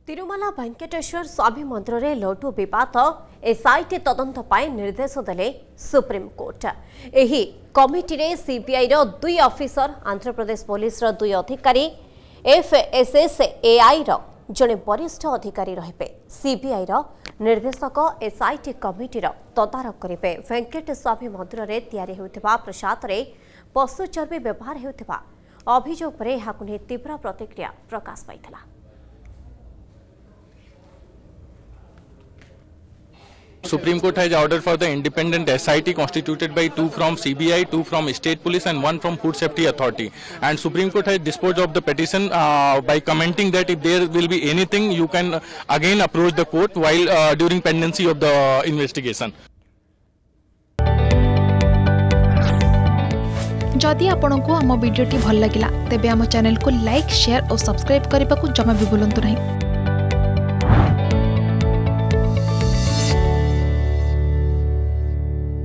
तिरुमला वेंकटेश्वर स्वामी मंदिर में लड्डू विवाद एसआईटी तदंत निर्देश देले सुप्रीम कोर्ट। एही कमिटी रे सीबीआई रो 2 ऑफिसर, आंध्र प्रदेश पुलिस रो 2 अधिकारी, एफएसएसएआई रो जड़े वरिष्ठ अधिकारी रहिबे। सीबीआई रो निर्देशक एसआईटी कमिटी रो तदारख करिबे। वेंकटेश्वर स्वामी मंदिर में तैयारी होउथिबा प्रसाद रे पशु चर्बी व्यवहार होउथिबा अभियोग पर एहाकु नै तीव्र प्रतिक्रिया प्रकाश पाइथिला। Supreme Court has ordered for the independent SIT constituted by 2 from CBI, 2 from State Police and 1 from Food Safety Authority. And Supreme Court has disposed of the petition by commenting that if there will be anything, you can again approach the court while during pendency of the investigation. जदि आपंक आम भिडी भल लगा तेब आम channel को like, share और subscribe करने को जमा भी भूलु नहीं।